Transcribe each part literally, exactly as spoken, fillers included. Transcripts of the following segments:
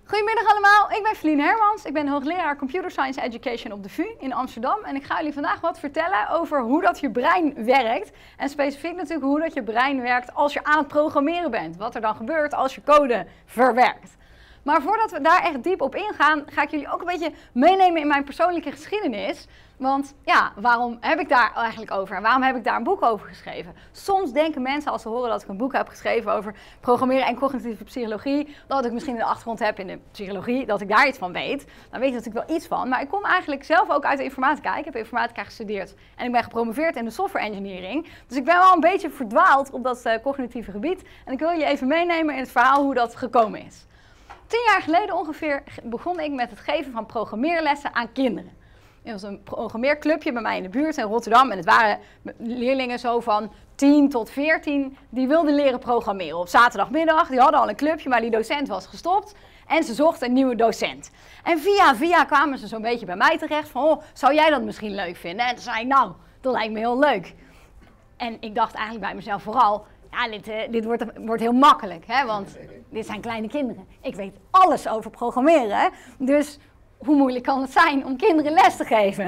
Goedemiddag allemaal, ik ben Feline Hermans. Ik ben hoogleraar Computer Science Education op de V U in Amsterdam. En ik ga jullie vandaag wat vertellen over hoe dat je brein werkt. En specifiek natuurlijk hoe dat je brein werkt als je aan het programmeren bent. Wat er dan gebeurt als je code verwerkt. Maar voordat we daar echt diep op ingaan, ga ik jullie ook een beetje meenemen in mijn persoonlijke geschiedenis. Want ja, waarom heb ik daar eigenlijk over en waarom heb ik daar een boek over geschreven? Soms denken mensen als ze horen dat ik een boek heb geschreven over programmeren en cognitieve psychologie, dat ik misschien een achtergrond heb in de psychologie, dat ik daar iets van weet. Dan weet je natuurlijk wel iets van, maar ik kom eigenlijk zelf ook uit de informatica. Ik heb informatica gestudeerd en ik ben gepromoveerd in de software engineering. Dus ik ben wel een beetje verdwaald op dat uh, cognitieve gebied en ik wil je even meenemen in het verhaal hoe dat gekomen is. Tien jaar geleden ongeveer begon ik met het geven van programmeerlessen aan kinderen. Er was een programmeerclubje bij mij in de buurt in Rotterdam en het waren leerlingen zo van tien tot veertien die wilden leren programmeren. Op zaterdagmiddag, die hadden al een clubje, maar die docent was gestopt en ze zochten een nieuwe docent. En via via kwamen ze zo'n beetje bij mij terecht van, oh, zou jij dat misschien leuk vinden? En toen zei ik, nou, dat lijkt me heel leuk. En ik dacht eigenlijk bij mezelf vooral, ja, dit, uh, dit wordt, wordt heel makkelijk, hè, want dit zijn kleine kinderen. Ik weet alles over programmeren, dus hoe moeilijk kan het zijn om kinderen les te geven?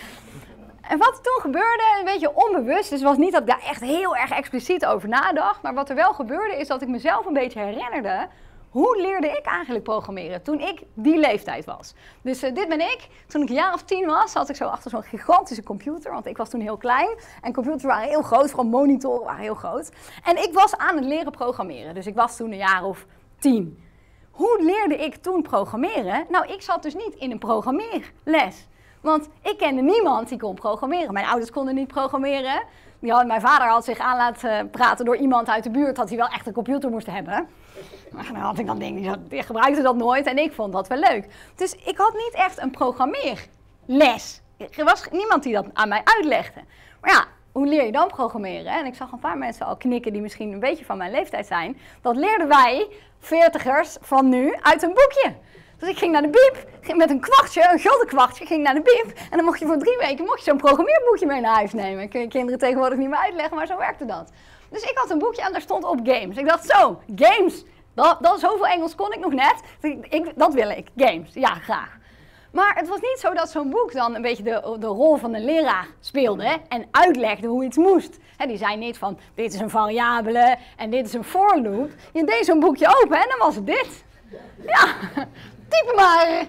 En wat er toen gebeurde, een beetje onbewust, dus het was niet dat ik daar echt heel erg expliciet over nadacht, maar wat er wel gebeurde is dat ik mezelf een beetje herinnerde, hoe leerde ik eigenlijk programmeren toen ik die leeftijd was? Dus uh, dit ben ik. Toen ik een jaar of tien was, zat ik zo achter zo'n gigantische computer, want ik was toen heel klein en computers waren heel groot, vooral monitoren waren heel groot. En ik was aan het leren programmeren, dus ik was toen een jaar of tien. Hoe leerde ik toen programmeren? Nou, ik zat dus niet in een programmeerles. Want ik kende niemand die kon programmeren. Mijn ouders konden niet programmeren. Die had, mijn vader had zich aan laten praten door iemand uit de buurt dat hij wel echt een computer moest hebben. Maar dan had ik dan denk, die gebruikte dat nooit en ik vond dat wel leuk. Dus ik had niet echt een programmeerles. Er was niemand die dat aan mij uitlegde. Maar ja, hoe leer je dan programmeren? En ik zag een paar mensen al knikken die misschien een beetje van mijn leeftijd zijn. Dat leerden wij, veertigers van nu, uit een boekje. Dus ik ging naar de bieb, ging met een kwartje, een gulden kwartje, ging naar de bieb. En dan mocht je voor drie weken mocht je zo'n programmeerboekje mee naar huis nemen. Kun je kinderen tegenwoordig niet meer uitleggen, maar zo werkte dat. Dus ik had een boekje en daar stond op games. Ik dacht zo, games, dat, dat zoveel Engels kon ik nog net. Ik, dat wil ik, games, ja graag. Maar het was niet zo dat zo'n boek dan een beetje de, de rol van een leraar speelde hè, en uitlegde hoe iets moest. He, die zei niet van, dit is een variabele en dit is een for loop. Je deed zo'n boekje open en dan was het dit. Ja, type maar.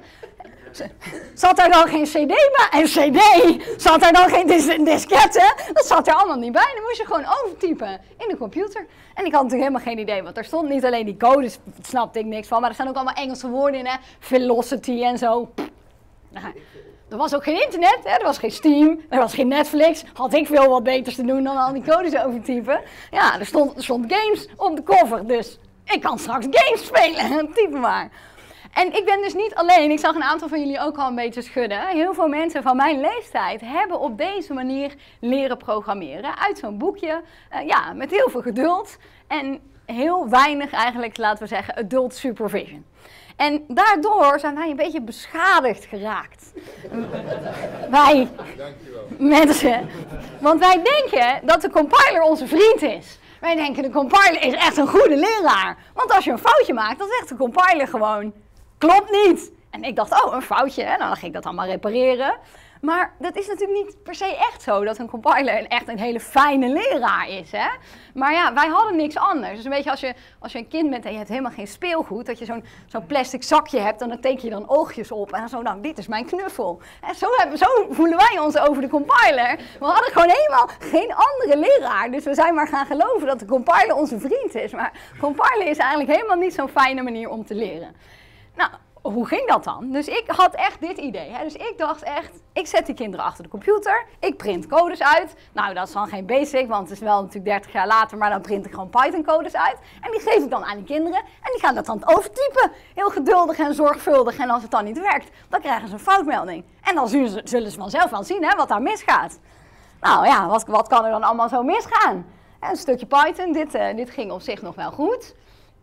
Zat er dan geen cd bij? En cd? Zat er dan geen dis diskette? Dat zat er allemaal niet bij. Dan moest je gewoon overtypen in de computer. En ik had natuurlijk helemaal geen idee, want er stond niet alleen die codes, daar snapte ik niks van, maar er staan ook allemaal Engelse woorden in, hè? Velocity en zo. Nou, er was ook geen internet, hè? Er was geen Steam, er was geen Netflix. Had ik veel wat beters te doen dan al die codes overtypen. Ja, er stond, er stond games op de cover, dus ik kan straks games spelen. Type maar. En ik ben dus niet alleen, ik zag een aantal van jullie ook al een beetje schudden. Heel veel mensen van mijn leeftijd hebben op deze manier leren programmeren. Uit zo'n boekje, uh, ja, met heel veel geduld en heel weinig eigenlijk, laten we zeggen, adult supervision. En daardoor zijn wij een beetje beschadigd geraakt. Wij mensen. Want wij denken dat de compiler onze vriend is. Wij denken de compiler is echt een goede leraar. Want als je een foutje maakt, dan zegt de compiler gewoon, klopt niet. En ik dacht, oh, een foutje, hè? Nou, dan ging ik dat allemaal repareren. Maar dat is natuurlijk niet per se echt zo, dat een compiler echt een hele fijne leraar is. Hè? Maar ja, wij hadden niks anders. Dus een beetje als je, als je een kind bent en je hebt helemaal geen speelgoed, dat je zo'n zo'n plastic zakje hebt en dan teken je dan oogjes op. En dan zo, nou, dit is mijn knuffel. En zo, hebben, zo voelen wij ons over de compiler. We hadden gewoon helemaal geen andere leraar. Dus we zijn maar gaan geloven dat de compiler onze vriend is. Maar compiler is eigenlijk helemaal niet zo'n fijne manier om te leren. Nou, hoe ging dat dan? Dus ik had echt dit idee. Hè? Dus ik dacht echt, ik zet die kinderen achter de computer, ik print codes uit. Nou, dat is dan geen basic, want het is wel natuurlijk dertig jaar later, maar dan print ik gewoon Python codes uit. En die geef ik dan aan die kinderen en die gaan dat dan overtypen. Heel geduldig en zorgvuldig. En als het dan niet werkt, dan krijgen ze een foutmelding. En dan zullen ze, zullen ze vanzelf wel zien hè, wat daar misgaat. Nou ja, wat, wat kan er dan allemaal zo misgaan? Een stukje Python, dit, uh, dit ging op zich nog wel goed.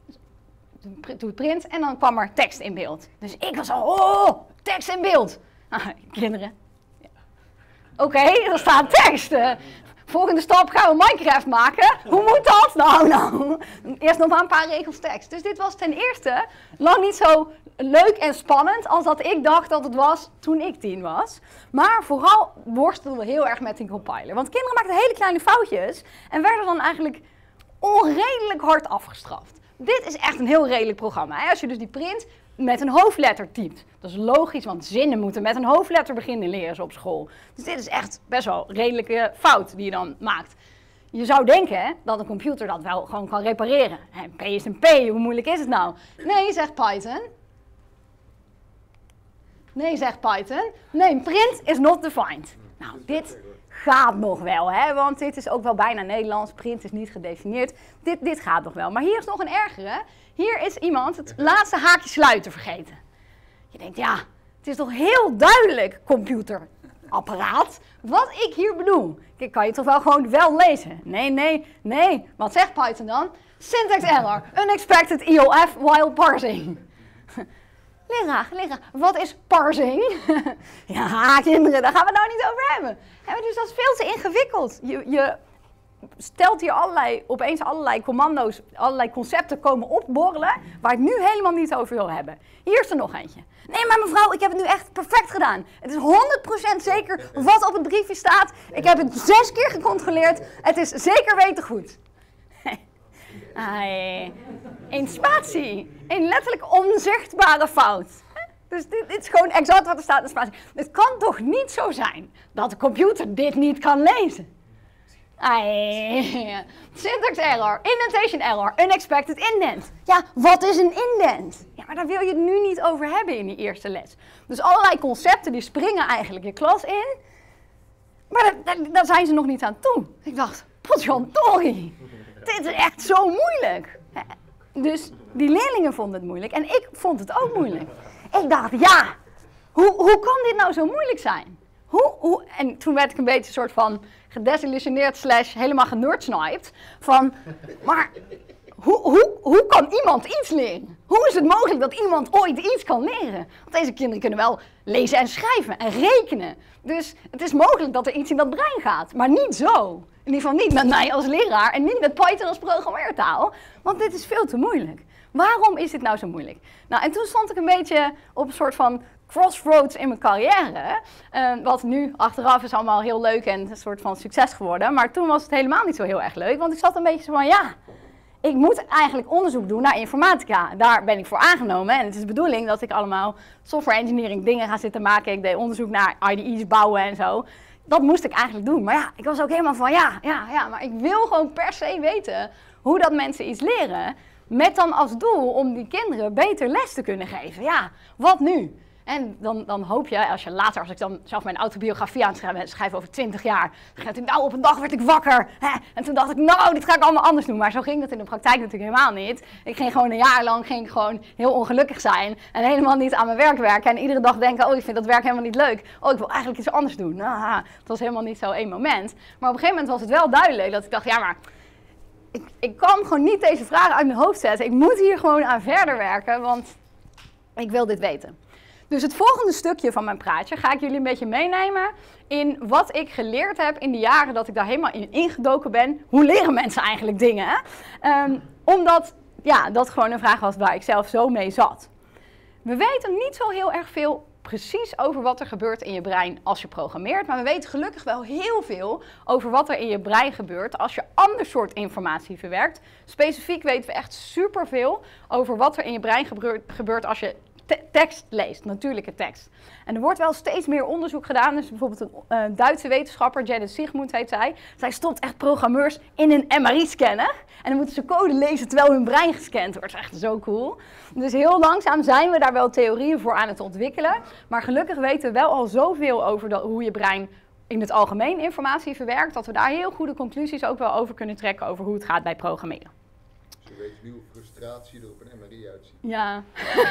Doe print en dan kwam er tekst in beeld. Dus ik was al, oh, tekst in beeld. Nou, kinderen. Ja. Oké, okay, er staat tekst. Uh, volgende stap gaan we Minecraft maken. Hoe moet dat? Nou, nou, eerst nog maar een paar regels tekst. Dus dit was ten eerste lang niet zo leuk en spannend als dat ik dacht dat het was toen ik tien was. Maar vooral worstelden we heel erg met die compiler. Want kinderen maakten hele kleine foutjes en werden dan eigenlijk onredelijk hard afgestraft. Dit is echt een heel redelijk programma. Hè? Als je dus die print met een hoofdletter typt. Dat is logisch, want zinnen moeten met een hoofdletter beginnen leren ze op school. Dus dit is echt best wel een redelijke fout die je dan maakt. Je zou denken hè, dat een computer dat wel gewoon kan repareren. En P is een P, hoe moeilijk is het nou? Nee, zegt Python. Nee, zegt Python. Nee, print is not defined. Nou, dit gaat nog wel, hè, want dit is ook wel bijna Nederlands. Print is niet gedefinieerd. Dit, dit gaat nog wel. Maar hier is nog een ergere. Hier is iemand het laatste haakje sluiten vergeten. Je denkt, ja, het is toch heel duidelijk, computerapparaat, wat ik hier bedoel. Kijk, kan je toch wel gewoon wel lezen? Nee, nee, nee. Wat zegt Python dan? Syntax error. Unexpected E O F while parsing. Leraar, leraar, wat is parsing? Ja, kinderen, daar gaan we het nou niet over hebben. Ja, dus dat is veel te ingewikkeld. Je, je stelt hier allerlei, opeens allerlei commando's, allerlei concepten komen opborrelen, waar ik nu helemaal niet over wil hebben. Hier is er nog eentje. Nee, maar mevrouw, ik heb het nu echt perfect gedaan. Het is honderd procent zeker wat op het briefje staat. Ik heb het zes keer gecontroleerd. Het is zeker weten goed. Ai, een spatie. Een letterlijk onzichtbare fout. Dus dit, dit is gewoon exact wat er staat in de spatie. Het kan toch niet zo zijn dat de computer dit niet kan lezen? Ai, syntax error, indentation error, unexpected indent. Ja, wat is een indent? Ja, maar daar wil je het nu niet over hebben in die eerste les. Dus allerlei concepten die springen eigenlijk je klas in. Maar daar, daar, daar zijn ze nog niet aan toe. Ik dacht, potjandori. Dit is echt zo moeilijk. Dus die leerlingen vonden het moeilijk en ik vond het ook moeilijk. Ik dacht, ja, hoe, hoe kan dit nou zo moeilijk zijn? Hoe, hoe? En toen werd ik een beetje een soort van gedesillusioneerd slash helemaal genurdsniped. Van, maar hoe, hoe, hoe kan iemand iets leren? Hoe is het mogelijk dat iemand ooit iets kan leren? Want deze kinderen kunnen wel lezen en schrijven en rekenen. Dus het is mogelijk dat er iets in dat brein gaat, maar niet zo. In ieder geval niet met mij als leraar en niet met Python als programmeertaal. Want dit is veel te moeilijk. Waarom is dit nou zo moeilijk? Nou, en toen stond ik een beetje op een soort van crossroads in mijn carrière. Uh, wat nu achteraf is allemaal heel leuk en een soort van succes geworden. Maar toen was het helemaal niet zo heel erg leuk. Want ik zat een beetje zo van, ja, ik moet eigenlijk onderzoek doen naar informatica. Daar ben ik voor aangenomen. En het is de bedoeling dat ik allemaal software engineering dingen ga zitten maken. Ik deed onderzoek naar I D E's bouwen en zo. Dat moest ik eigenlijk doen. Maar ja, ik was ook helemaal van, ja, ja, ja, maar ik wil gewoon per se weten hoe dat mensen iets leren. Met dan als doel om die kinderen beter les te kunnen geven. Ja, wat nu? En dan, dan hoop je, als je later, als ik dan zelf mijn autobiografie aan het schrijven over twintig jaar, dan gaat ik, nou, op een dag werd ik wakker. Hè? En toen dacht ik, nou, dit ga ik allemaal anders doen. Maar zo ging dat in de praktijk natuurlijk helemaal niet. Ik ging gewoon een jaar lang ging ik gewoon heel ongelukkig zijn en helemaal niet aan mijn werk werken. En iedere dag denken, oh, ik vind dat werk helemaal niet leuk. Oh, ik wil eigenlijk iets anders doen. Nou, het was helemaal niet zo één moment. Maar op een gegeven moment was het wel duidelijk dat ik dacht, ja, maar ik, ik kan gewoon niet deze vragen uit mijn hoofd zetten. Ik moet hier gewoon aan verder werken, want ik wil dit weten. Dus het volgende stukje van mijn praatje ga ik jullie een beetje meenemen in wat ik geleerd heb in de jaren dat ik daar helemaal in ingedoken ben. Hoe leren mensen eigenlijk dingen? Hè? Um, omdat ja, dat gewoon een vraag was waar ik zelf zo mee zat. We weten niet zo heel erg veel precies over wat er gebeurt in je brein als je programmeert. Maar we weten gelukkig wel heel veel over wat er in je brein gebeurt als je ander soort informatie verwerkt. Specifiek weten we echt superveel over wat er in je brein gebeurt als je tekst leest, natuurlijke tekst. En er wordt wel steeds meer onderzoek gedaan. Dus bijvoorbeeld een uh, Duitse wetenschapper, Janet Sigmund heet zij. Zij stopt echt programmeurs in een M R I-scanner. En dan moeten ze code lezen terwijl hun brein gescand wordt. Dat is echt zo cool. Dus heel langzaam zijn we daar wel theorieën voor aan het ontwikkelen. Maar gelukkig weten we wel al zoveel over de, hoe je brein in het algemeen informatie verwerkt, dat we daar heel goede conclusies ook wel over kunnen trekken over hoe het gaat bij programmeren. Je weet nu hoe frustratie er op een M R I uitziet. Ja.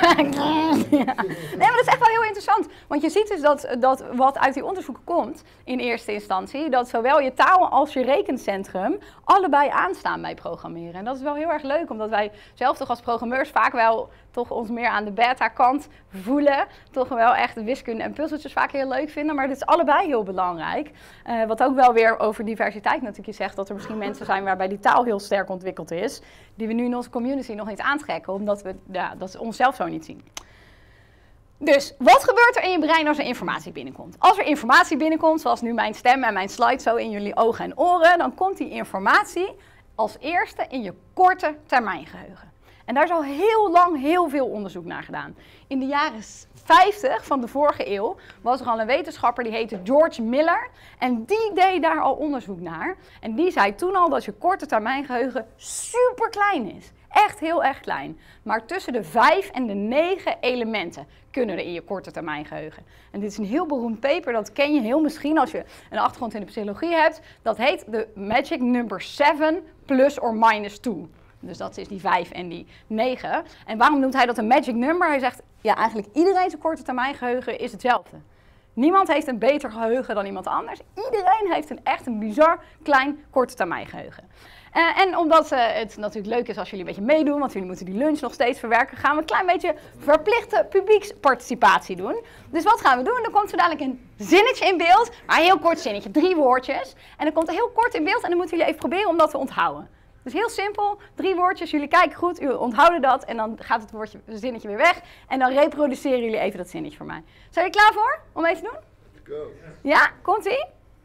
Ja. Nee, maar dat is echt wel heel interessant. Want je ziet dus dat, dat wat uit die onderzoeken komt, in eerste instantie, dat zowel je taal als je rekencentrum allebei aanstaan bij programmeren. En dat is wel heel erg leuk, omdat wij zelf toch als programmeurs vaak wel toch ons meer aan de beta-kant voelen. Toch wel echt de wiskunde en puzzeltjes vaak heel leuk vinden. Maar dit is allebei heel belangrijk. Uh, wat ook wel weer over diversiteit natuurlijk zegt, dat er misschien mensen zijn waarbij die taal heel sterk ontwikkeld is, die we nu in onze community nog niet aantrekken, omdat we ja, dat onszelf zo niet zien. Dus, wat gebeurt er in je brein als er informatie binnenkomt? Als er informatie binnenkomt, zoals nu mijn stem en mijn slide zo in jullie ogen en oren, dan komt die informatie als eerste in je korte termijn geheugen. En daar is al heel lang heel veel onderzoek naar gedaan. In de jaren vijftig van de vorige eeuw was er al een wetenschapper die heette George Miller. En die deed daar al onderzoek naar. En die zei toen al dat je korte termijn geheugen super klein is. Echt heel erg klein. Maar tussen de vijf en de negen elementen kunnen er in je korte termijn geheugen. En dit is een heel beroemd paper, dat ken je heel misschien als je een achtergrond in de psychologie hebt. Dat heet de Magic Number zeven plus or minus twee. Dus dat is die vijf en die negen. En waarom noemt hij dat een magic number? Hij zegt, ja, eigenlijk iedereen zijn korte termijn geheugen is hetzelfde. Niemand heeft een beter geheugen dan iemand anders. Iedereen heeft een echt een bizar klein korte termijn geheugen. Uh, en omdat uh, het natuurlijk leuk is als jullie een beetje meedoen, want jullie moeten die lunch nog steeds verwerken, gaan we een klein beetje verplichte publieksparticipatie doen. Dus wat gaan we doen? Er komt zo dadelijk een zinnetje in beeld, maar een heel kort zinnetje, drie woordjes. En dan komt er heel kort in beeld en dan moeten jullie even proberen om dat te onthouden. Dus heel simpel, drie woordjes, jullie kijken goed, jullie onthouden dat en dan gaat het woordje, het zinnetje weer weg. En dan reproduceren jullie even dat zinnetje voor mij. Zijn jullie klaar voor om even te doen? Let's go. Ja, komt-ie?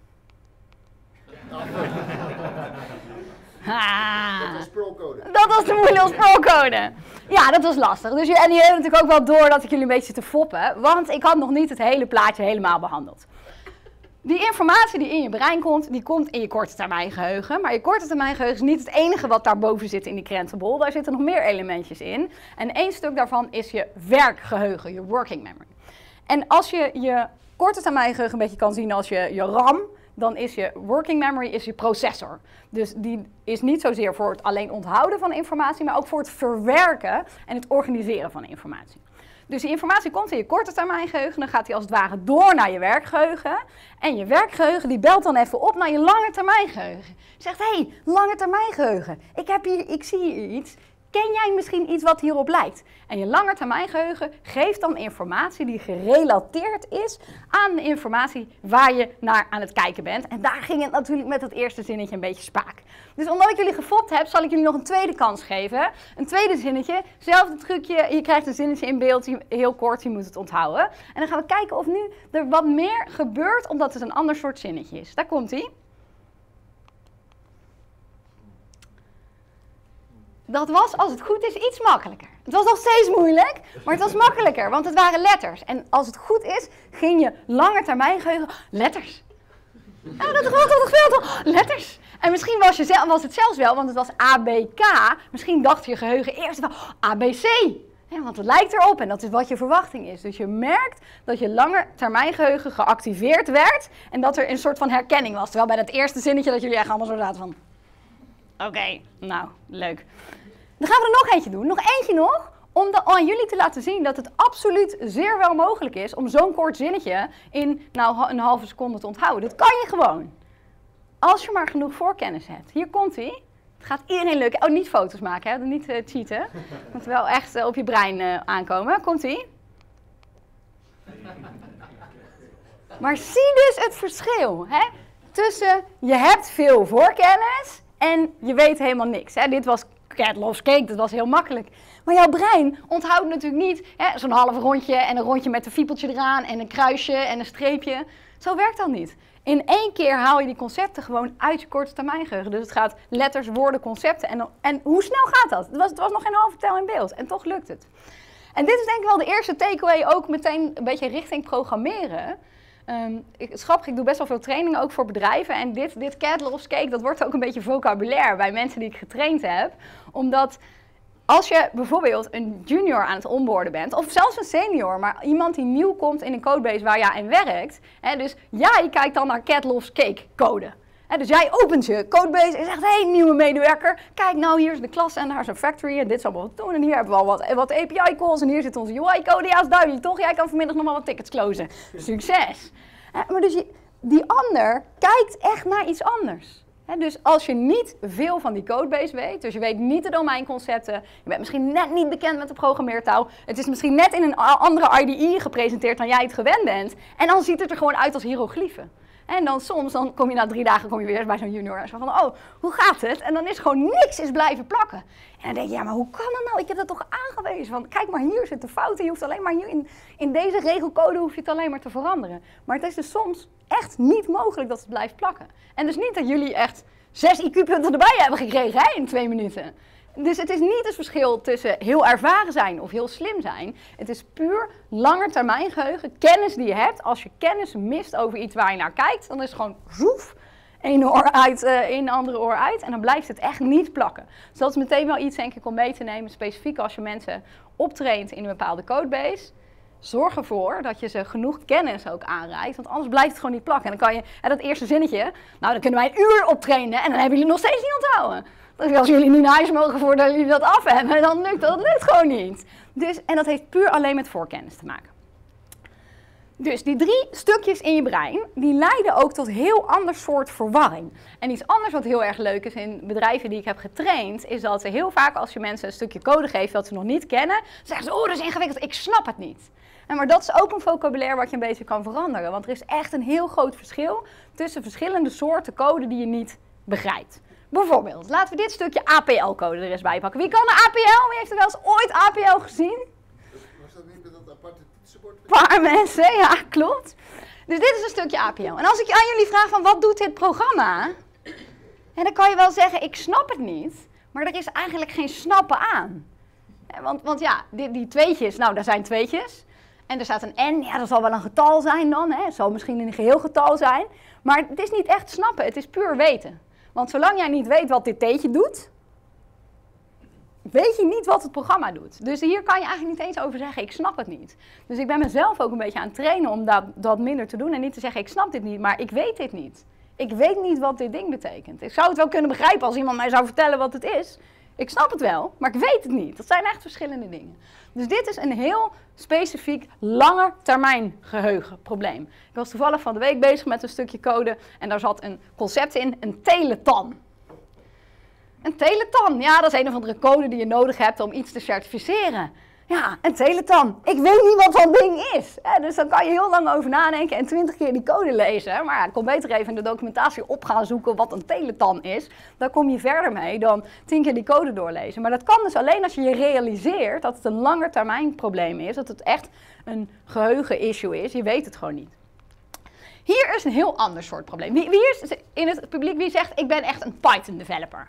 Ah. Dat was spelcode. Dat was de moeilijke spelcode. Ja, dat was lastig. Dus, en jullie hebben natuurlijk ook wel door dat ik jullie een beetje zit te foppen, want ik had nog niet het hele plaatje helemaal behandeld. Die informatie die in je brein komt, die komt in je korte termijn geheugen. Maar je korte termijn geheugen is niet het enige wat daarboven zit in die krentenbol. Daar zitten nog meer elementjes in. En één stuk daarvan is je werkgeheugen, je working memory. En als je je korte termijn geheugen een beetje kan zien als je, je RAM, dan is je working memory is je processor. Dus die is niet zozeer voor het alleen onthouden van informatie, maar ook voor het verwerken en het organiseren van informatie. Dus die informatie komt in je korte termijn geheugen, dan gaat die als het ware door naar je werkgeheugen. En je werkgeheugen die belt dan even op naar je lange termijn geheugen. Zegt, hé, hey, lange termijn geheugen, ik, heb hier, ik zie hier iets. Ken jij misschien iets wat hierop lijkt? En je lange termijn geheugen geeft dan informatie die gerelateerd is aan de informatie waar je naar aan het kijken bent. En daar ging het natuurlijk met het eerste zinnetje een beetje spaak. Dus omdat ik jullie gefopt heb, zal ik jullie nog een tweede kans geven. Een tweede zinnetje, zelfde trucje, je krijgt een zinnetje in beeld, heel kort, je moet het onthouden. En dan gaan we kijken of nu er wat meer gebeurt, omdat het een ander soort zinnetje is. Daar komt-ie. Dat was, als het goed is, iets makkelijker. Het was nog steeds moeilijk, maar het was makkelijker, want het waren letters. En als het goed is, ging je lange termijn geheugen, letters. Ja, dat was toch veel toch? Letters. En misschien was, je, was het zelfs wel, want het was A B K. Misschien dacht je geheugen eerst wel A B C. Ja, want het lijkt erop en dat is wat je verwachting is. Dus je merkt dat je lange termijn geheugen geactiveerd werd en dat er een soort van herkenning was. Terwijl bij dat eerste zinnetje dat jullie echt allemaal zo zaten van, oké, okay, nou, leuk. Dan gaan we er nog eentje doen, nog eentje nog, om de, aan jullie te laten zien dat het absoluut zeer wel mogelijk is om zo'n kort zinnetje in nou, een halve seconde te onthouden. Dat kan je gewoon. Als je maar genoeg voorkennis hebt. Hier komt ie. Het gaat iedereen leuk. Oh, niet foto's maken, hè? Niet uh, cheaten. Het moet wel echt uh, op je brein uh, aankomen. Komt ie. Maar zie dus het verschil, hè? Tussen je hebt veel voorkennis en je weet helemaal niks. Hè? Dit was Cat Loves Cake, dat was heel makkelijk. Maar jouw brein onthoudt natuurlijk niet zo'n half rondje en een rondje met een fiepeltje eraan en een kruisje en een streepje. Zo werkt dat niet. In één keer haal je die concepten gewoon uit je korte termijn geheugen. Dus het gaat letters, woorden, concepten. En, en hoe snel gaat dat? Het was, het was nog geen halve tel in beeld en toch lukt het. En dit is denk ik wel de eerste takeaway ook meteen een beetje richting programmeren. Um, ik, het is grappig, ik doe best wel veel trainingen ook voor bedrijven. En dit, dit Cat Loves Cake, dat wordt ook een beetje vocabulaire bij mensen die ik getraind heb. Omdat als je bijvoorbeeld een junior aan het onboarden bent, of zelfs een senior, maar iemand die nieuw komt in een codebase waar jij in werkt. Hè, dus jij kijkt dan naar Cat Loves Cake code. Hè, dus jij opent je codebase en zegt, hé, hey, nieuwe medewerker, kijk nou, hier is de klas en daar is een factory en dit is allemaal wat doen. En hier hebben we al wat, wat A P I calls en hier zit onze U I code. Ja, is duidelijk toch? Jij kan vanmiddag nog maar wat tickets closen. Succes. Hè, maar dus je, die ander kijkt echt naar iets anders. He, dus als je niet veel van die codebase weet, dus je weet niet de domeinconcepten, je bent misschien net niet bekend met de programmeertaal, het is misschien net in een andere I D E gepresenteerd dan jij het gewend bent, en dan ziet het er gewoon uit als hiërogliefen. En dan soms, dan kom je na drie dagen kom je weer bij zo'n junior en zo van, oh, hoe gaat het? En dan is gewoon niks is blijven plakken. En dan denk je, ja, maar hoe kan dat nou? Ik heb dat toch aangewezen? Want kijk maar, hier zit de fout. Je hoeft alleen maar hier in, in deze regelcode hoef je het alleen maar te veranderen. Maar het is dus soms echt niet mogelijk dat het blijft plakken. En dus niet dat jullie echt zes I Q-punten erbij hebben gekregen, hè, in twee minuten. Dus het is niet het verschil tussen heel ervaren zijn of heel slim zijn. Het is puur langetermijngeheugen, kennis die je hebt. Als je kennis mist over iets waar je naar kijkt, dan is het gewoon zoef, één oor uit, uh, één andere oor uit. En dan blijft het echt niet plakken. Dus dat is meteen wel iets, denk ik, om mee te nemen. Specifiek als je mensen optraint in een bepaalde codebase. Zorg ervoor dat je ze genoeg kennis ook aanreikt, want anders blijft het gewoon niet plakken. En dan kan je, en dat eerste zinnetje, nou dan kunnen wij een uur optrainen en dan hebben jullie nog steeds niet onthouden. Dus als jullie niet naar huis mogen voordat jullie dat af hebben, dan lukt dat, dat lukt gewoon niet. Dus, en dat heeft puur alleen met voorkennis te maken. Dus die drie stukjes in je brein, die leiden ook tot heel ander soort verwarring. En iets anders wat heel erg leuk is in bedrijven die ik heb getraind, is dat ze heel vaak als je mensen een stukje code geeft dat ze nog niet kennen, zeggen ze, oh dat is ingewikkeld, ik snap het niet. En maar dat is ook een vocabulaire wat je een beetje kan veranderen, want er is echt een heel groot verschil tussen verschillende soorten code die je niet begrijpt. Bijvoorbeeld, laten we dit stukje A P L-code er eens bij pakken. Wie kan de A P L? Wie heeft er wel eens ooit A P L gezien? Was dat niet met dat aparte toetsenbord? Een paar mensen, ja, klopt. Dus dit is een stukje A P L. En als ik aan jullie vraag van wat doet dit programma? En dan kan je wel zeggen, ik snap het niet. Maar er is eigenlijk geen snappen aan. Want, want ja, die, die tweetjes, nou, daar zijn tweetjes. En er staat een N, ja, dat zal wel een getal zijn dan. Hè? Het zal misschien een geheel getal zijn. Maar het is niet echt snappen, het is puur weten. Want zolang jij niet weet wat dit teetje doet, weet je niet wat het programma doet. Dus hier kan je eigenlijk niet eens over zeggen, ik snap het niet. Dus ik ben mezelf ook een beetje aan het trainen om dat, dat minder te doen. En niet te zeggen, ik snap dit niet, maar ik weet dit niet. Ik weet niet wat dit ding betekent. Ik zou het wel kunnen begrijpen als iemand mij zou vertellen wat het is. Ik snap het wel, maar ik weet het niet. Dat zijn echt verschillende dingen. Dus dit is een heel specifiek lange termijn geheugenprobleem. Ik was toevallig van de week bezig met een stukje code en daar zat een concept in, een teletan. Een teletan, ja, dat is een of andere code die je nodig hebt om iets te certificeren. Ja, een teletan. Ik weet niet wat dat ding is. Hè? Dus dan kan je heel lang over nadenken en twintig keer die code lezen. Maar ja, ik kon beter even in de documentatie op gaan zoeken wat een teletan is. Daar kom je verder mee dan tien keer die code doorlezen. Maar dat kan dus alleen als je je realiseert dat het een langetermijn probleem is. Dat het echt een geheugen-issue is. Je weet het gewoon niet. Hier is een heel ander soort probleem. Wie, wie is in het publiek wie zegt, ik ben echt een Python-developer?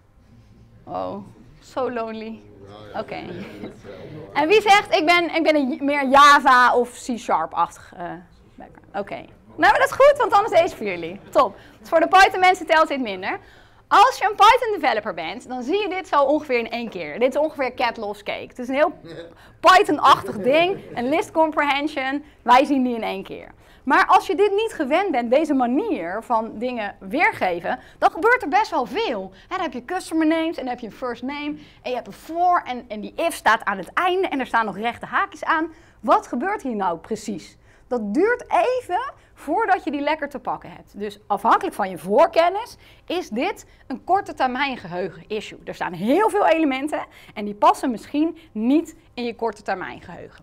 Oh, so lonely. Oké. Okay. En wie zegt, ik ben, ik ben een meer Java of C-sharp-achtig uh, background? Oké. Okay. Nou, maar dat is goed, want anders is deze voor jullie. Top. Dus voor de Python mensen telt dit minder. Als je een Python developer bent, dan zie je dit zo ongeveer in één keer. Dit is ongeveer cat loves cake. Het is een heel Python-achtig ding, een list comprehension. Wij zien die in één keer. Maar als je dit niet gewend bent, deze manier van dingen weergeven, dan gebeurt er best wel veel. He, dan heb je customer names en dan heb je een first name en je hebt een for en, en die if staat aan het einde en er staan nog rechte haakjes aan. Wat gebeurt hier nou precies? Dat duurt even voordat je die lekker te pakken hebt. Dus afhankelijk van je voorkennis is dit een korte termijn geheugen issue. Er staan heel veel elementen en die passen misschien niet in je korte termijn geheugen.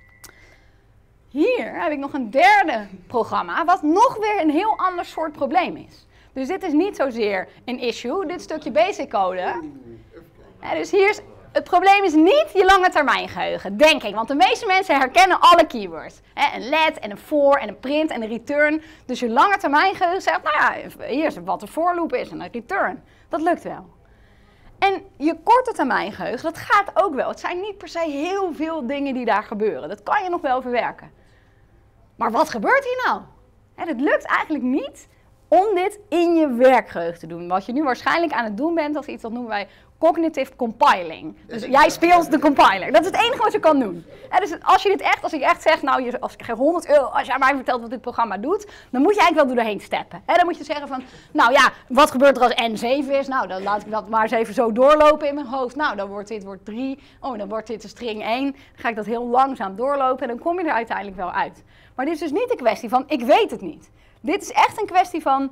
Hier heb ik nog een derde programma, wat nog weer een heel ander soort probleem is. Dus dit is niet zozeer een issue, dit stukje basic code. Ja, dus hier is, het probleem is niet je lange termijn geheugen, denk ik. Want de meeste mensen herkennen alle keywords. He, een let en een for en een print en een return. Dus je lange termijn geheugen zegt, nou ja, hier is wat een for loop is en een return. Dat lukt wel. En je korte termijn geheugen, dat gaat ook wel. Het zijn niet per se heel veel dingen die daar gebeuren. Dat kan je nog wel verwerken. Maar wat gebeurt hier nou? He, het lukt eigenlijk niet om dit in je werkgeheugen te doen. Wat je nu waarschijnlijk aan het doen bent, dat is iets dat noemen wij cognitive compiling. Dus jij speelt de compiler. Dat is het enige wat je kan doen. He, dus als je dit echt, als ik echt zeg, nou, je, als ik krijg honderd euro, als jij mij vertelt wat dit programma doet, dan moet je eigenlijk wel doorheen steppen. He, dan moet je zeggen van, nou ja, wat gebeurt er als N zeven is? Nou, dan laat ik dat maar eens even zo doorlopen in mijn hoofd. Nou, dan wordt dit wordt drie. Oh, dan wordt dit de string één. Dan ga ik dat heel langzaam doorlopen en dan kom je er uiteindelijk wel uit. Maar dit is dus niet een kwestie van, ik weet het niet. Dit is echt een kwestie van,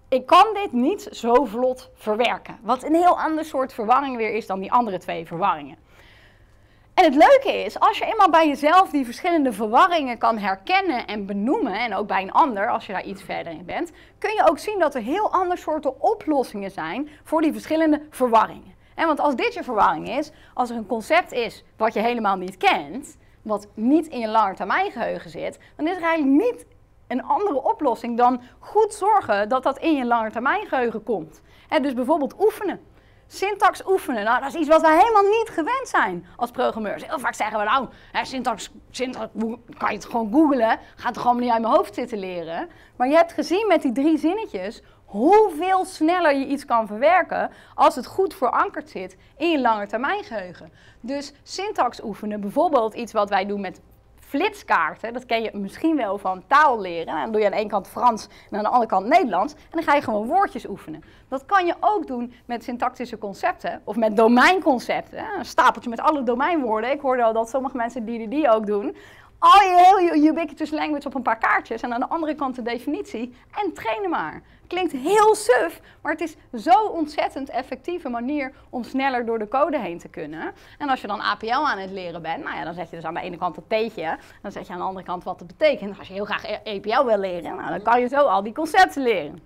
ik kan dit niet zo vlot verwerken. Wat een heel ander soort verwarring weer is dan die andere twee verwarringen. En het leuke is, als je eenmaal bij jezelf die verschillende verwarringen kan herkennen en benoemen, en ook bij een ander, als je daar iets verder in bent, kun je ook zien dat er heel andere soorten oplossingen zijn voor die verschillende verwarringen. En want als dit je verwarring is, als er een concept is wat je helemaal niet kent, wat niet in je langetermijngeheugen zit, dan is er eigenlijk niet een andere oplossing dan goed zorgen dat dat in je langetermijngeheugen komt. En dus bijvoorbeeld oefenen. Syntax oefenen, nou dat is iets wat wij helemaal niet gewend zijn als programmeurs. Heel vaak zeggen we nou, hè, syntax, syntax, kan je het gewoon googlen, gaat er gewoon niet uit mijn hoofd zitten leren. Maar je hebt gezien met die drie zinnetjes hoeveel sneller je iets kan verwerken als het goed verankerd zit in je langetermijngeheugen. Dus syntax oefenen, bijvoorbeeld iets wat wij doen met flitskaarten, dat ken je misschien wel van taal leren. Dan doe je aan de ene kant Frans en aan de andere kant Nederlands. En dan ga je gewoon woordjes oefenen. Dat kan je ook doen met syntactische concepten of met domeinconcepten. Een stapeltje met alle domeinwoorden. Ik hoorde al dat sommige mensen die die ook doen. Al je hele ubiquitous language op een paar kaartjes en aan de andere kant de definitie en trainen maar. Klinkt heel suf, maar het is zo'n ontzettend effectieve manier om sneller door de code heen te kunnen. En als je dan A P L aan het leren bent, nou ja, dan zet je dus aan de ene kant dat theetje, dan zet je aan de andere kant wat het betekent. Als je heel graag E P L wil leren, nou, dan kan je zo al die concepten leren.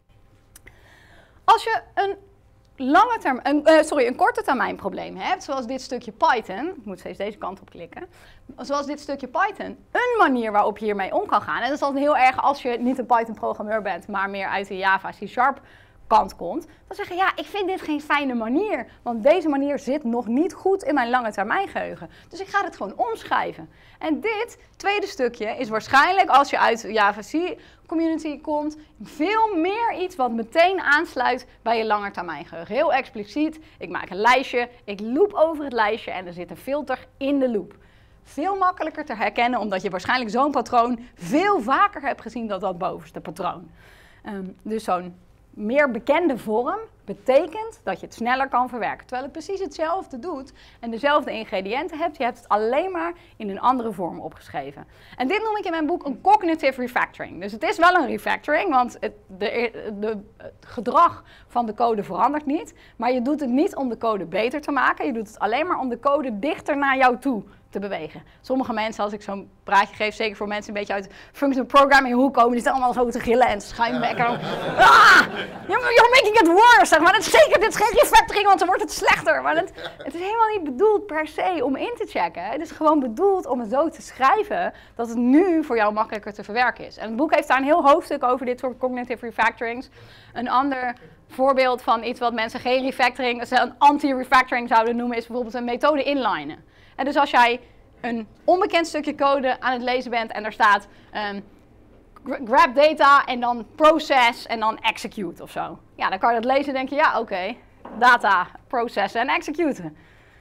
Als je een lange term, een, uh, sorry, een korte termijn probleem hebt, zoals dit stukje Python, ik moet steeds deze kant op klikken, zoals dit stukje Python, een manier waarop je hiermee om kan gaan, en dat is altijd heel erg als je niet een Python programmeur bent, maar meer uit de Java, C Sharp kant komt, dan zeggen ja, ik vind dit geen fijne manier, want deze manier zit nog niet goed in mijn lange termijn geheugen. Dus ik ga het gewoon omschrijven. En dit tweede stukje is waarschijnlijk, als je uit de Java C community komt, veel meer iets wat meteen aansluit bij je lange termijn geheugen. Heel expliciet, ik maak een lijstje, ik loop over het lijstje en er zit een filter in de loop. Veel makkelijker te herkennen, omdat je waarschijnlijk zo'n patroon veel vaker hebt gezien dan dat bovenste patroon. Um, dus zo'n meer bekende vorm betekent dat je het sneller kan verwerken. Terwijl het precies hetzelfde doet en dezelfde ingrediënten hebt. Je hebt het alleen maar in een andere vorm opgeschreven. En dit noem ik in mijn boek een cognitive refactoring. Dus het is wel een refactoring, want het, de, de, het gedrag van de code verandert niet. Maar je doet het niet om de code beter te maken. Je doet het alleen maar om de code dichter naar jou toe te bewegen. Sommige mensen, als ik zo'n praatje geef, zeker voor mensen een beetje uit functional programming hoek komen, die staan allemaal zo te gillen en te schuimbekken. Ah, you're making it worse, zeg maar. Dat is zeker, dit is geen refactoring, want dan wordt het slechter. Maar het, het is helemaal niet bedoeld per se om in te checken. Het is gewoon bedoeld om het zo te schrijven dat het nu voor jou makkelijker te verwerken is. En het boek heeft daar een heel hoofdstuk over dit soort cognitive refactorings. Een ander voorbeeld van iets wat mensen geen refactoring, een anti-refactoring zouden noemen, is bijvoorbeeld een methode inlinen. En dus als jij een onbekend stukje code aan het lezen bent en daar staat um, grab data en dan process en dan execute of zo. Ja, dan kan je dat lezen en denk je, ja oké, okay, data, processen en executen.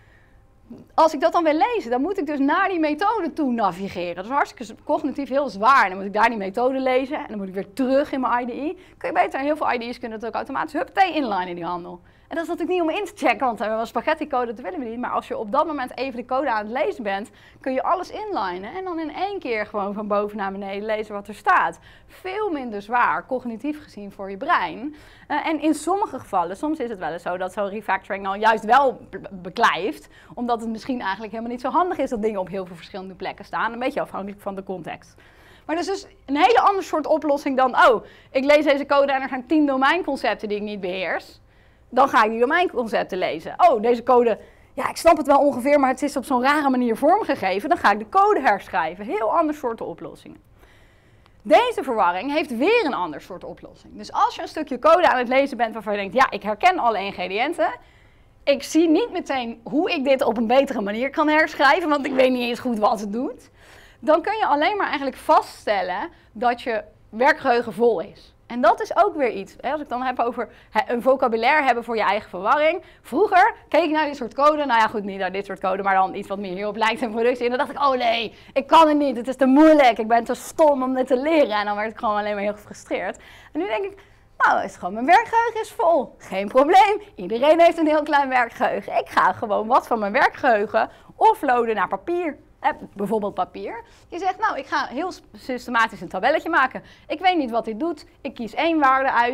Als ik dat dan wil lezen, dan moet ik dus naar die methode toe navigeren. Dat is hartstikke cognitief heel zwaar. En dan moet ik daar die methode lezen en dan moet ik weer terug in mijn I D E. Kun je beter, heel veel I D E's kunnen het ook automatisch huppatee inlinen in die handel. En dat is natuurlijk niet om in te checken, want we hebben een spaghetti code, dat willen we niet. Maar als je op dat moment even de code aan het lezen bent, kun je alles inlinen en dan in één keer gewoon van boven naar beneden lezen wat er staat. Veel minder zwaar, cognitief gezien, voor je brein. Uh, en in sommige gevallen, soms is het wel eens zo dat zo'n refactoring nou juist wel beklijft, omdat het misschien eigenlijk helemaal niet zo handig is dat dingen op heel veel verschillende plekken staan. Een beetje afhankelijk van de context. Maar dat is dus een hele ander soort oplossing dan, oh, ik lees deze code en er zijn tien domeinconcepten die ik niet beheers. Dan ga ik die domeinconcepten lezen. Oh, deze code, ja, ik snap het wel ongeveer, maar het is op zo'n rare manier vormgegeven. Dan ga ik de code herschrijven. Heel ander soort oplossingen. Deze verwarring heeft weer een ander soort oplossing. Dus als je een stukje code aan het lezen bent waarvan je denkt, ja, ik herken alle ingrediënten. Ik zie niet meteen hoe ik dit op een betere manier kan herschrijven, want ik weet niet eens goed wat het doet. Dan kun je alleen maar eigenlijk vaststellen dat je werkgeheugen vol is. En dat is ook weer iets. Als ik dan heb over een vocabulaire hebben voor je eigen verwarring. Vroeger keek ik naar dit soort code. Nou ja, goed, niet naar dit soort code, maar dan iets wat meer hierop lijkt in productie. En dan dacht ik, oh nee, ik kan het niet. Het is te moeilijk. Ik ben te stom om dit te leren. En dan werd ik gewoon alleen maar heel gefrustreerd. En nu denk ik, nou, is gewoon, mijn werkgeheugen is vol. Geen probleem. Iedereen heeft een heel klein werkgeheugen. Ik ga gewoon wat van mijn werkgeheugen offloaden naar papier. Eh, bijvoorbeeld papier. Je zegt, nou, ik ga heel systematisch een tabelletje maken. Ik weet niet wat dit doet. Ik kies één waarde uit.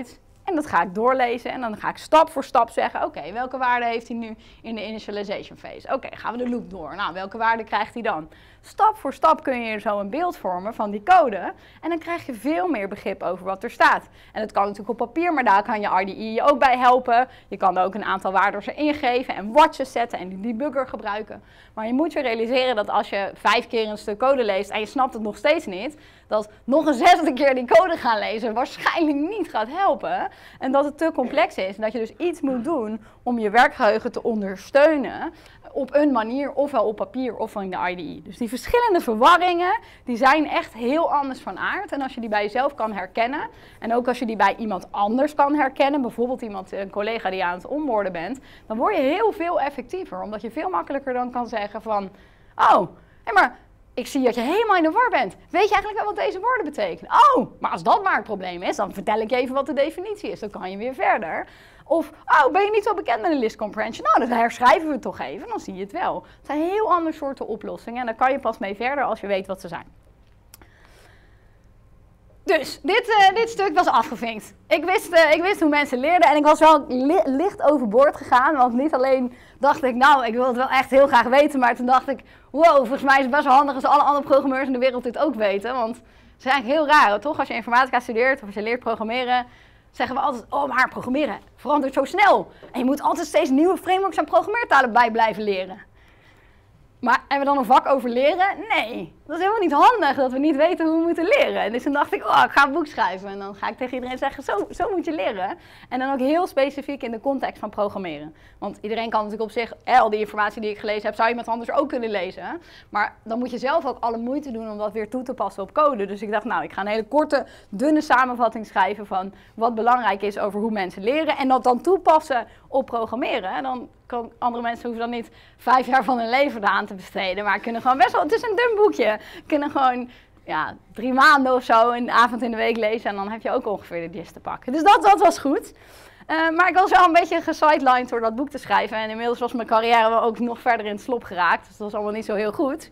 En dat ga ik doorlezen en dan ga ik stap voor stap zeggen, oké, okay, welke waarde heeft hij nu in de initialization phase? Oké, okay, gaan we de loop door. Nou, welke waarde krijgt hij dan? Stap voor stap kun je zo een beeld vormen van die code en dan krijg je veel meer begrip over wat er staat. En dat kan natuurlijk op papier, maar daar kan je R D E je ook bij helpen. Je kan er ook een aantal waarden erin geven en watches zetten en die debugger gebruiken. Maar je moet je realiseren dat als je vijf keer een stuk code leest en je snapt het nog steeds niet, dat nog een zesde keer die code gaan lezen waarschijnlijk niet gaat helpen. En dat het te complex is en dat je dus iets moet doen om je werkgeheugen te ondersteunen op een manier, ofwel op papier of in de I D E. Dus die verschillende verwarringen, die zijn echt heel anders van aard. En als je die bij jezelf kan herkennen, en ook als je die bij iemand anders kan herkennen, bijvoorbeeld iemand, een collega die aan het onboarden bent, dan word je heel veel effectiever. Omdat je veel makkelijker dan kan zeggen van, oh, hé, maar ik zie dat je helemaal in de war bent. Weet je eigenlijk wel wat deze woorden betekenen? Oh, maar als dat maar het probleem is, dan vertel ik je even wat de definitie is. Dan kan je weer verder. Of, oh, ben je niet zo bekend met een list comprehension? Nou, dan herschrijven we het toch even, dan zie je het wel. Het zijn heel andere soorten oplossingen en daar kan je pas mee verder als je weet wat ze zijn. Dus, dit, uh, dit stuk was afgevinkt. Ik wist, uh, ik wist hoe mensen leerden en ik was wel li licht overboord gegaan. Want niet alleen dacht ik, nou, ik wil het wel echt heel graag weten. Maar toen dacht ik, wow, volgens mij is het best wel handig als alle andere programmeurs in de wereld dit ook weten. Want het is eigenlijk heel raar, toch? Als je informatica studeert of als je leert programmeren, zeggen we altijd, oh, maar programmeren verandert zo snel. En je moet altijd steeds nieuwe frameworks en programmeertalen bij blijven leren. Maar hebben we dan een vak over leren? Nee, dat is helemaal niet handig dat we niet weten hoe we moeten leren. Dus toen dacht ik, oh, ik ga een boek schrijven. En dan ga ik tegen iedereen zeggen, zo, zo moet je leren. En dan ook heel specifiek in de context van programmeren. Want iedereen kan natuurlijk op zich, eh, al die informatie die ik gelezen heb, zou iemand anders ook kunnen lezen. Maar dan moet je zelf ook alle moeite doen om dat weer toe te passen op code. Dus ik dacht, nou, ik ga een hele korte, dunne samenvatting schrijven van wat belangrijk is over hoe mensen leren. En dat dan toepassen op programmeren. En dan kan andere mensen hoeven dan niet vijf jaar van hun leven eraan te besteden, maar kunnen gewoon best wel, het is een dun boekje, kunnen gewoon ja, drie maanden of zo een avond in de week lezen en dan heb je ook ongeveer de gist te pakken. Dus dat, dat was goed. Uh, maar ik was wel een beetje gesidelined door dat boek te schrijven en inmiddels was mijn carrière wel ook nog verder in het slop geraakt, dus dat was allemaal niet zo heel goed.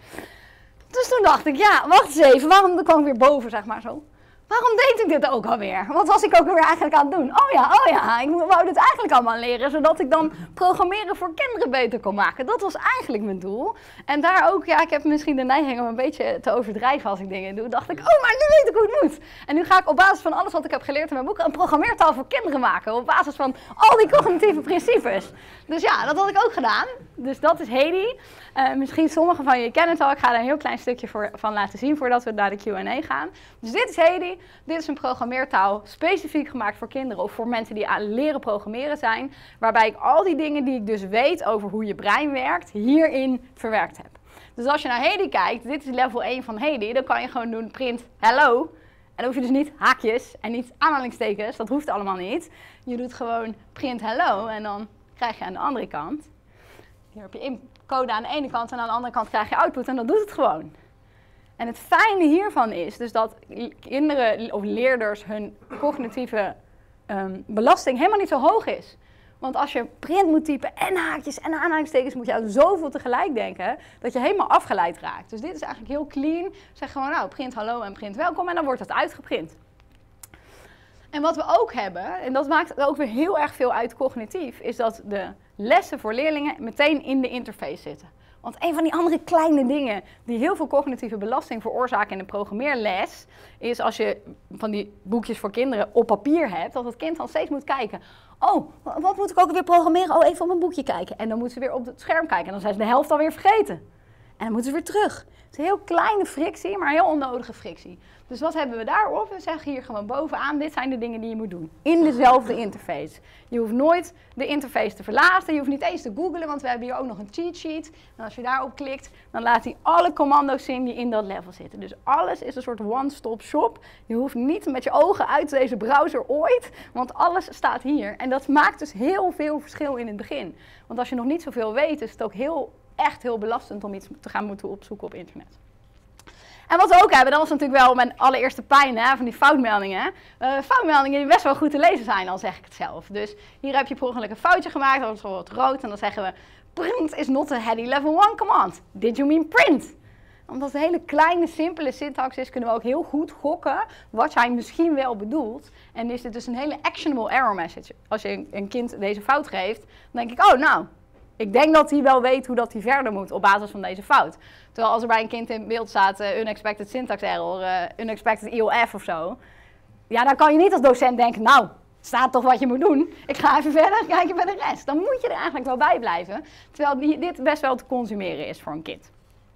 Dus toen dacht ik, ja, wacht eens even, waarom dan kwam ik weer boven, zeg maar zo. Waarom deed ik dit ook alweer? Wat was ik ook alweer eigenlijk aan het doen? Oh ja, oh ja, ik wou dit eigenlijk allemaal leren, zodat ik dan programmeren voor kinderen beter kon maken. Dat was eigenlijk mijn doel. En daar ook, ja, ik heb misschien de neiging om een beetje te overdrijven als ik dingen doe. Dacht ik, oh, maar nu weet ik hoe het moet. En nu ga ik op basis van alles wat ik heb geleerd in mijn boek een programmeertaal voor kinderen maken. Op basis van al die cognitieve principes. Dus ja, dat had ik ook gedaan. Dus dat is Hedi. Uh, misschien sommigen van jullie kennen het al. Ik ga er een heel klein stukje voor, van laten zien voordat we naar de Q en A gaan. Dus dit is Hedi. Dit is een programmeertaal specifiek gemaakt voor kinderen of voor mensen die aan leren programmeren zijn. Waarbij ik al die dingen die ik dus weet over hoe je brein werkt, hierin verwerkt heb. Dus als je naar Hedi kijkt, dit is level één van Hedi, dan kan je gewoon doen print hello. En dan hoef je dus niet haakjes en niet aanhalingstekens, dat hoeft allemaal niet. Je doet gewoon print hello en dan krijg je aan de andere kant, hier heb je code aan de ene kant en aan de andere kant krijg je output en dan doet het gewoon. En het fijne hiervan is dus dat kinderen of leerders hun cognitieve um, belasting helemaal niet zo hoog is. Want als je print moet typen en haakjes en aanhalingstekens moet je aan zoveel tegelijk denken dat je helemaal afgeleid raakt. Dus dit is eigenlijk heel clean. Zeg gewoon nou print hallo en print welkom en dan wordt het uitgeprint. En wat we ook hebben, en dat maakt ook weer heel erg veel uit cognitief, is dat de lessen voor leerlingen meteen in de interface zitten. Want een van die andere kleine dingen die heel veel cognitieve belasting veroorzaken in de programmeerles, is als je van die boekjes voor kinderen op papier hebt, dat het kind dan steeds moet kijken. Oh, wat moet ik ook weer programmeren? Oh, even op mijn boekje kijken. En dan moeten ze weer op het scherm kijken en dan zijn ze de helft alweer vergeten. En dan moeten ze weer terug. Het is een heel kleine frictie, maar heel onnodige frictie. Dus wat hebben we daarop? We zeggen hier gewoon bovenaan, dit zijn de dingen die je moet doen. In dezelfde interface. Je hoeft nooit de interface te verlaten. Je hoeft niet eens te googlen, want we hebben hier ook nog een cheat sheet. En als je daarop klikt, dan laat hij alle commando's zien die in dat level zitten. Dus alles is een soort one-stop shop. Je hoeft niet met je ogen uit deze browser ooit, want alles staat hier. En dat maakt dus heel veel verschil in het begin. Want als je nog niet zoveel weet, is het ook heel, echt heel belastend om iets te gaan moeten opzoeken op internet. En wat we ook hebben, dat was natuurlijk wel mijn allereerste pijn hè, van die foutmeldingen. Uh, foutmeldingen die best wel goed te lezen zijn, al zeg ik het zelf. Dus hier heb je per ongeluk een foutje gemaakt, dat was bijvoorbeeld rood. En dan zeggen we, print is not a Hedi level one command. Did you mean print? Omdat het een hele kleine, simpele syntax is, kunnen we ook heel goed gokken wat hij misschien wel bedoelt. En is dit dus een hele actionable error message. Als je een kind deze fout geeft, dan denk ik, oh nou, ik denk dat hij wel weet hoe dat hij verder moet op basis van deze fout. Terwijl als er bij een kind in beeld staat uh, unexpected syntax error, uh, unexpected I O F of zo. Ja, dan kan je niet als docent denken, nou, staat toch wat je moet doen. Ik ga even verder kijken bij de rest. Dan moet je er eigenlijk wel bij blijven. Terwijl die, dit best wel te consumeren is voor een kind.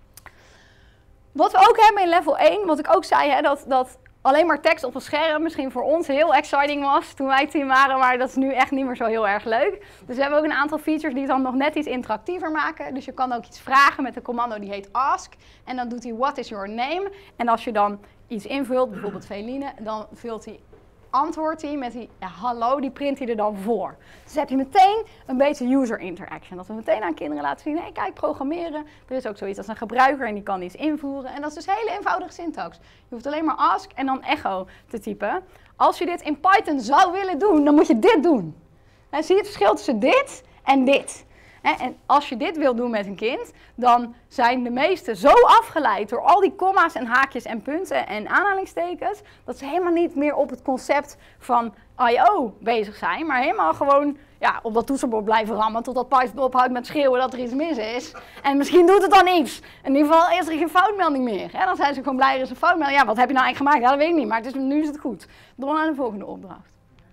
Wat we ook hebben in level één, wat ik ook zei, hè, dat, dat alleen maar tekst op een scherm misschien voor ons heel exciting was toen wij tien waren, maar dat is nu echt niet meer zo heel erg leuk. Dus we hebben ook een aantal features die het dan nog net iets interactiever maken. Dus je kan ook iets vragen met een commando die heet ask. En dan doet hij what is your name. En als je dan iets invult, bijvoorbeeld Feline, dan vult hij, antwoordt hij met die ja, hallo, die print hij er dan voor. Dus heb je meteen een beetje user interaction. Dat we meteen aan kinderen laten zien, hé kijk, programmeren. Er is ook zoiets als een gebruiker en die kan iets invoeren. En dat is dus hele eenvoudige syntax. Je hoeft alleen maar ask en dan echo te typen. Als je dit in Python zou willen doen, dan moet je dit doen. En zie je het verschil tussen dit en dit? En als je dit wil doen met een kind, dan zijn de meesten zo afgeleid door al die komma's en haakjes en punten en aanhalingstekens, dat ze helemaal niet meer op het concept van I O bezig zijn, maar helemaal gewoon ja, op dat toetsenbord blijven rammen totdat Python ophoudt met schreeuwen dat er iets mis is. En misschien doet het dan iets. In ieder geval is er geen foutmelding meer. En dan zijn ze gewoon blij, er is een foutmelding. Ja, wat heb je nou eigenlijk gemaakt? Ja, dat weet ik niet, maar het is, nu is het goed. Door naar de volgende opdracht.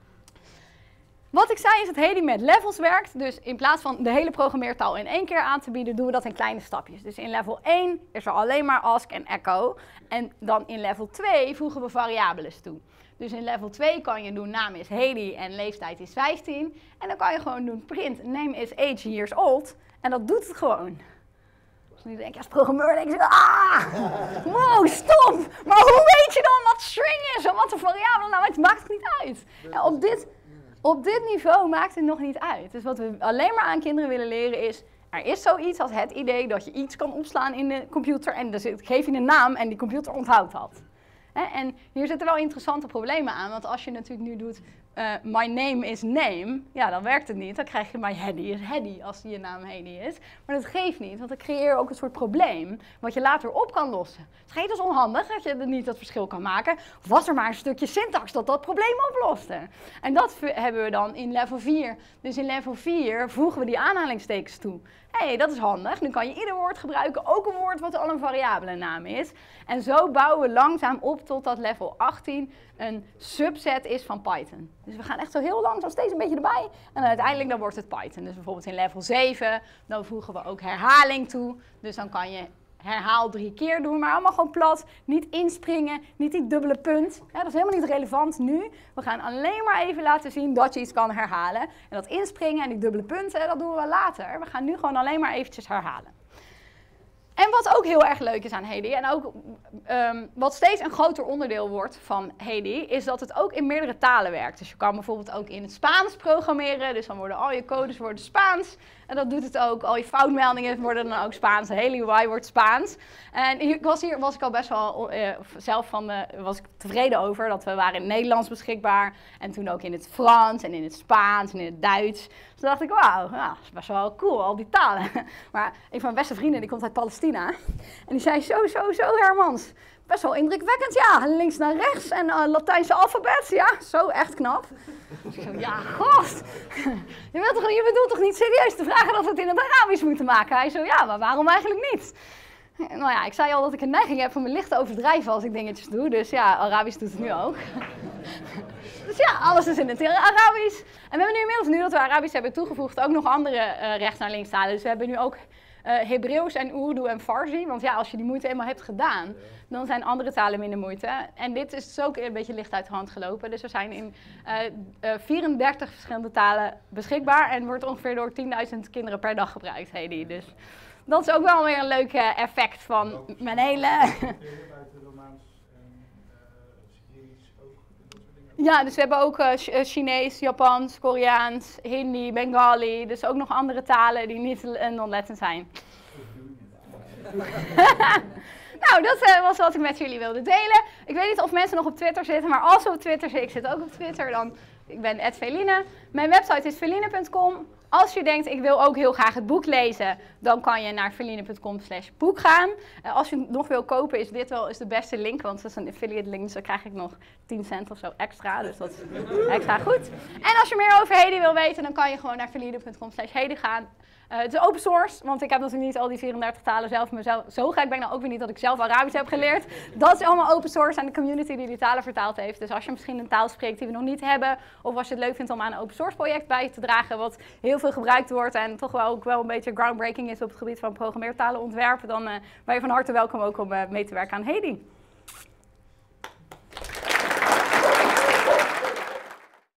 Wat ik zei is dat Hedi met levels werkt, dus in plaats van de hele programmeertaal in één keer aan te bieden, doen we dat in kleine stapjes. Dus in level één is er alleen maar ask en echo. En dan in level twee voegen we variables toe. Dus in level twee kan je doen naam is Hedi en leeftijd is vijftien. En dan kan je gewoon doen print name is age years old. En dat doet het gewoon. Dus nu denk je als programmeur, denk je, ah, wow, stop! Maar hoe weet je dan wat string is en wat de variabele nou, het maakt het niet uit. En op dit... Op dit niveau maakt het nog niet uit. Dus wat we alleen maar aan kinderen willen leren is, er is zoiets als het idee dat je iets kan opslaan in de computer en dus geef je een naam en die computer onthoudt dat. En hier zitten wel interessante problemen aan, want als je natuurlijk nu doet, uh, my name is name, ja dan werkt het niet. Dan krijg je my Hedi is Hedi als je naam Hedi is. Maar dat geeft niet, want dan creëer je ook een soort probleem wat je later op kan lossen. Het is dus onhandig dat je er niet dat verschil kan maken. Of was er maar een stukje syntax dat dat probleem oploste. En dat hebben we dan in level vier. Dus in level vier voegen we die aanhalingstekens toe. Hé, hey, dat is handig. Nu kan je ieder woord gebruiken, ook een woord wat al een variabele naam is. En zo bouwen we langzaam op tot dat level achttien een subset is van Python. Dus we gaan echt zo heel langzaam steeds een beetje erbij. En dan uiteindelijk dan wordt het Python. Dus bijvoorbeeld in level zeven, dan voegen we ook herhaling toe. Dus dan kan je herhaal drie keer doen, maar allemaal gewoon plat. Niet inspringen, niet die dubbele punt. Ja, dat is helemaal niet relevant nu. We gaan alleen maar even laten zien dat je iets kan herhalen. En dat inspringen en die dubbele punten, dat doen we wel later. We gaan nu gewoon alleen maar eventjes herhalen. En wat ook heel erg leuk is aan Hedi, en ook um, wat steeds een groter onderdeel wordt van Hedi, is dat het ook in meerdere talen werkt. Dus je kan bijvoorbeeld ook in het Spaans programmeren, dus dan worden al je codes worden Spaans. En dat doet het ook, al je foutmeldingen worden dan ook Spaans, de hele U I wordt Spaans. En hier was, hier was ik al best wel uh, zelf van, uh, was ik tevreden over, dat we waren in het Nederlands beschikbaar. En toen ook in het Frans en in het Spaans en in het Duits. Dus toen dacht ik, wauw, nou, dat is best wel cool, al die talen. Maar een van mijn beste vrienden, die komt uit Palestina. En die zei, zo, zo, zo Hermans. Best wel indrukwekkend, ja. Links naar rechts en uh, Latijnse alfabet, ja. Zo, echt knap. Dus ik zo, ja, gast. Je, wilt toch, je bedoelt toch niet serieus te vragen dat we het in het Arabisch moeten maken? Hij zo, ja, maar waarom eigenlijk niet? Nou ja, ik zei al dat ik een neiging heb om me licht te overdrijven als ik dingetjes doe. Dus ja, Arabisch doet het nu ook. Dus ja, alles is in het Arabisch. En we hebben nu inmiddels, nu dat we Arabisch hebben toegevoegd, ook nog andere uh, rechts naar links talen. Dus we hebben nu ook uh, Hebreeuws en Urdu en Farsi. Want ja, als je die moeite eenmaal hebt gedaan, dan zijn andere talen minder moeite. En dit is dus ook een beetje licht uit de hand gelopen. Dus er zijn in uh, uh, vierendertig verschillende talen beschikbaar en wordt ongeveer door tienduizend kinderen per dag gebruikt, Hedi. Dus dat is ook wel weer een leuk uh, effect van mijn hele... Ja, dus we hebben ook uh, Chinees, Japans, Koreaans, Hindi, Bengali. Dus ook nog andere talen die niet non-Latin zijn. Nou, dat uh, was wat ik met jullie wilde delen. Ik weet niet of mensen nog op Twitter zitten, maar als ze op Twitter zitten, ik zit ook op Twitter, dan... Ik ben at Feline. Mijn website is feline punt com. Als je denkt, ik wil ook heel graag het boek lezen, dan kan je naar feline punt com slash boek gaan. Uh, als je het nog wil kopen, is dit wel is de beste link, want het is een affiliate link, dus dan krijg ik nog tien cent of zo extra, dus dat is extra goed. En als je meer over Hedi wil weten, dan kan je gewoon naar feline punt com slash Hedi gaan. Uh, het is open source, want ik heb natuurlijk niet al die vierendertig talen zelf mezelf. Zo gek ben ik nou ook weer niet dat ik zelf Arabisch heb geleerd. Dat is allemaal open source aan de community die die talen vertaald heeft. Dus als je misschien een taal spreekt die we nog niet hebben, of als je het leuk vindt om aan een open source project bij te dragen, wat heel veel gebruikt wordt en toch wel ook wel een beetje groundbreaking is op het gebied van programmeertalenontwerp, dan uh, ben je van harte welkom ook om uh, mee te werken aan Hedi.